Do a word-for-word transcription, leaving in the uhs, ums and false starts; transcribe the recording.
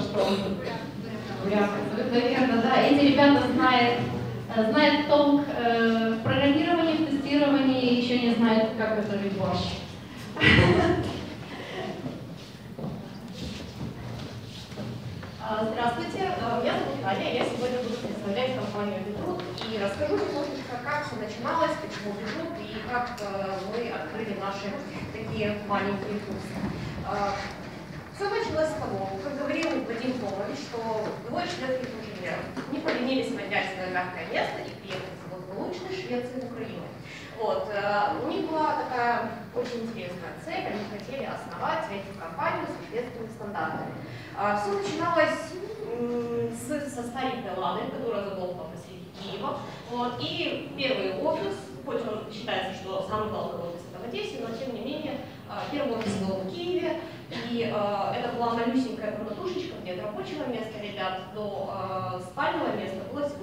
что? Наверное, да. Эти ребята знают, знают толк э, в программировании, в тестировании, еще не знают, как готовить борщ. Здравствуйте, меня зовут Аня, я сегодня буду представлять компанию Bitroot и расскажу немножечко, как все начиналось, почему Bitroot и как мы открыли наши такие маленькие курсы. Все началось с того, как говорил Вадим Томович, что двое шведских инженеров не поленились поднять на мягкое место и приехать из благополучной Швеции в Украину. Вот. У них была такая очень интересная цель, они хотели основать ай ти-компанию со шведскими стандартами. Все начиналось с, со старой Ланы, которая задолго посреди Киева. Вот. И первый офис, хоть он считается, что самый главный офис это в Одессе, но тем не менее первый офис был в Киеве. И э, это была малюсенькая комнатушечка, где от рабочего места ребят до э, спального места было всего